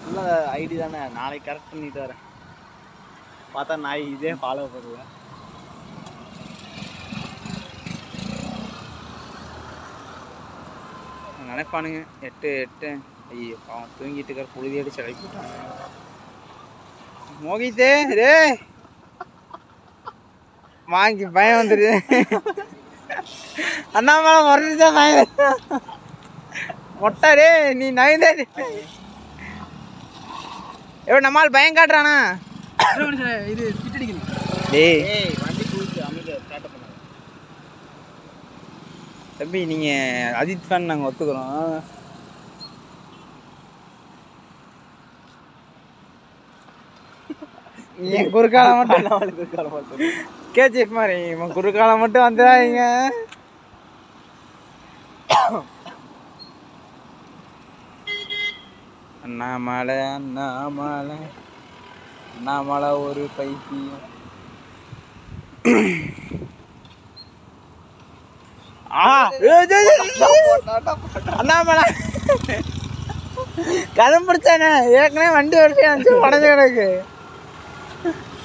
நல்ல ஐடி தானே, நாளைக்கு கரெக்ட் பண்ணிட்டு வரேன். பார்த்தா நாய் இதே ஃபாலோ பண்ணுவேன். நினைப்பானுங்க 8 ஐயோ அவன் தூங்கிட்டு இருக்கார், புழுதி அடிச்சு அழைப்பு போட்டாங்க. மோகித்தே ரே வாங்கி பயம் வந்துடுது. அண்ணாமலை மறுதான் பயம் மொட்டா ரே நீ நயந்தே எவ்வளோ நம்மால் பயம் காட்டுறானா. இது கிட்டடிக்கணும். டேய் வண்டி கூட்டு அமைக்க ஸ்டார்ட் பண்ண தம்பி, நீங்கள் அஜித் ஃபேன் நாங்கள் ஒத்துக்கிறோம். என் குறுக்கால மட்டும் கேஜிஎஃப் மாதிரி குறுக்கால மட்டும் வந்துடாதீங்க. அண்ணாமலை அண்ணாமலை அண்ணாமலை ஒரு பைத்தியம். அண்ணாமலை கதம் பிடிச்சானே ஏற்கனவே வண்டி வருஷம் உடஞ்ச கிடக்கு.